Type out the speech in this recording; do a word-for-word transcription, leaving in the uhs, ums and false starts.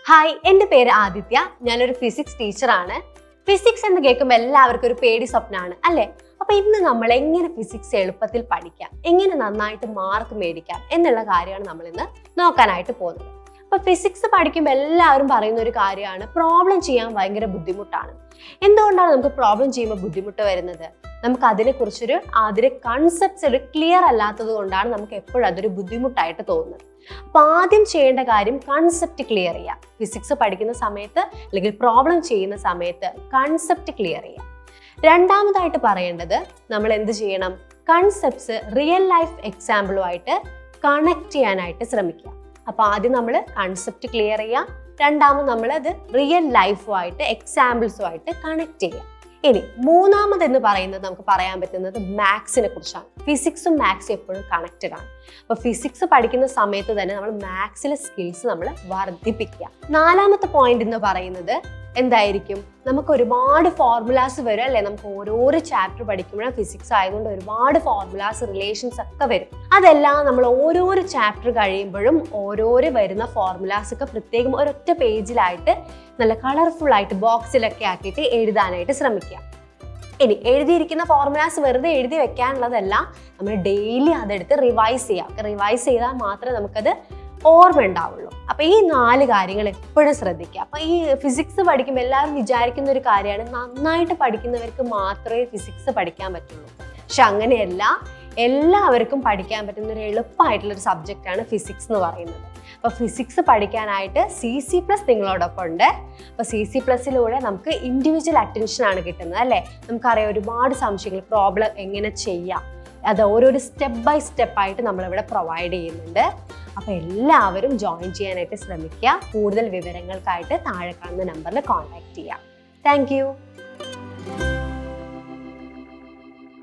Hi, എൻ്റെ പേര് ആദിത്യ. ഞാനൊരു ഫിസിക്സ് ടീച്ചറാണ്. ഫിസിക്സ് എന്ന് കേൾക്കുമ്പോൾ എല്ലാവർക്കും ഒരു പേടി സ്വപ്നമാണ് അല്ലേ? അപ്പോൾ ഇന്ന് നമ്മൾ എങ്ങനെ ഫിസിക്സ് എളുപ്പത്തിൽ പഠിക്കാം, എങ്ങനെ നന്നായിട്ട് മാർക്ക് മേടിക്കാം എന്നുള്ള കാര്യമാണ് നമ്മൾ ഇന്ന് നോക്കാനായിട്ട് പോകുന്നത്. അപ്പോൾ ഫിസിക്സ് പഠിക്കുമ്പോൾ എല്ലാവരും പറയുന്ന ഒരു കാര്യമാണ് പ്രോബ്ലം ചെയ്യാൻ ഭയങ്കര ബുദ്ധിമുട്ടാണ്. എന്തുകൊണ്ടാണ് നമുക്ക് പ്രോബ്ലം ചെയ്യുമ്പോൾ ബുദ്ധിമുട്ട് വരുന്നത്? നമുക്ക് അതിനെക്കുറിച്ചൊരു അതിലെ കൺസെപ്റ്റ്സ് ഒരു ക്ലിയർ അല്ലാത്തത് കൊണ്ടാണ് നമുക്ക് എപ്പോഴും അതൊരു ബുദ്ധിമുട്ടായിട്ട് തോന്നുന്നത്. അപ്പോൾ ആദ്യം ചെയ്യേണ്ട കാര്യം കൺസെപ്റ്റ് ക്ലിയർ ചെയ്യുക. ഫിസിക്സ് പഠിക്കുന്ന സമയത്ത് അല്ലെങ്കിൽ പ്രോബ്ലം ചെയ്യുന്ന സമയത്ത് കൺസെപ്റ്റ് ക്ലിയർ ചെയ്യുക. രണ്ടാമതായിട്ട് പറയേണ്ടത് നമ്മൾ എന്ത് ചെയ്യണം? കൺസെപ്റ്റ്സ് റിയൽ ലൈഫ് എക്സാമ്പിളുമായിട്ട് കണക്ട് ചെയ്യാനായിട്ട് ശ്രമിക്കുക. അപ്പോൾ ആദ്യം നമ്മൾ കൺസെപ്റ്റ് ക്ലിയർ ചെയ്യുക, രണ്ടാമത് നമ്മൾ അത് റിയൽ ലൈഫുമായിട്ട് എക്സാമ്പിൾസുമായിട്ട് കണക്ട് ചെയ്യുക. ഇനി മൂന്നാമതെന്ന് പറയുന്നത് നമുക്ക് പറയാൻ പറ്റുന്നത് മാത്സിനെ കുറിച്ചാണ്. ഫിസിക്സും മാത്സും എപ്പോഴും കണക്റ്റഡ് ആണ്. അപ്പോൾ ഫിസിക്സ് പഠിക്കുന്ന സമയത്ത് തന്നെ നമ്മൾ മാത്സിലെ സ്കിൽസ് നമ്മൾ വർദ്ധിപ്പിക്കുക. നാലാമത്തെ പോയിന്റ് എന്ന് പറയുന്നത് എന്തായിരിക്കും? നമുക്ക് ഒരുപാട് ഫോർമുലാസ് വരും അല്ലേ? നമുക്ക് ഓരോരോ ചാപ്റ്റർ പഠിക്കുമ്പോഴും ഫിസിക്സ് ആയതുകൊണ്ട് ഒരുപാട് ഫോർമുലാസ്, റിലേഷൻസ് ഒക്കെ വരും. അതെല്ലാം നമ്മൾ ഓരോരോ ചാപ്റ്റർ കഴിയുമ്പോഴും ഓരോരോ വരുന്ന ഫോർമുലാസ് ഒക്കെ പ്രത്യേകം ഒരൊറ്റ പേജിലായിട്ട് നല്ല കളർഫുൾ ആയിട്ട് ബോക്സിലൊക്കെ ആക്കിയിട്ട് എഴുതാനായിട്ട് ശ്രമിക്കുക. ഇനി എഴുതിയിരിക്കുന്ന ഫോർമുലാസ് വെറുതെ എഴുതി വെക്കാനുള്ളതല്ല, നമ്മൾ ഡെയിലി അതെടുത്ത് റിവൈസ് ചെയ്യാം. റിവൈസ് ചെയ്താൽ മാത്രമേ നമുക്കത് ഓർമ്മ ഉണ്ടാവുള്ളൂ. അപ്പൊ ഈ നാല് കാര്യങ്ങൾ എപ്പോഴും ശ്രദ്ധിക്കുക. അപ്പൊ ഈ ഫിസിക്സ് പഠിക്കുമ്പോൾ എല്ലാവരും വിചാരിക്കുന്ന ഒരു കാര്യമാണ് നന്നായിട്ട് പഠിക്കുന്നവർക്ക് മാത്രമേ ഫിസിക്സ് പഠിക്കാൻ പറ്റുള്ളൂ. പക്ഷെ അങ്ങനെയല്ല, എല്ലാവർക്കും പഠിക്കാൻ പറ്റുന്ന ഒരു എളുപ്പമായിട്ടുള്ളൊരു സബ്ജക്റ്റാണ് ഫിസിക്സ് എന്ന് പറയുന്നത്. അപ്പോൾ ഫിസിക്സ് പഠിക്കാനായിട്ട് സി സി പ്ലസ് നിങ്ങളോടൊപ്പം ഉണ്ട്. അപ്പോൾ സി സി പ്ലസിലൂടെ നമുക്ക് ഇൻഡിവിജ്വൽ അറ്റൻഷനാണ് കിട്ടുന്നത് അല്ലേ? നമുക്കറിയാം ഒരുപാട് സംശയങ്ങൾ, പ്രോബ്ലം എങ്ങനെ ചെയ്യാം, അത് ഓരോരോ സ്റ്റെപ്പ് ബൈ സ്റ്റെപ്പായിട്ട് നമ്മളിവിടെ പ്രൊവൈഡ് ചെയ്യുന്നുണ്ട്. അപ്പോൾ എല്ലാവരും ജോയിൻ ചെയ്യാനായിട്ട് ശ്രമിക്കുക. കൂടുതൽ വിവരങ്ങൾക്കായിട്ട് താഴെ കാണുന്ന നമ്പറിൽ കോൺടാക്ട് ചെയ്യാം. Thank U.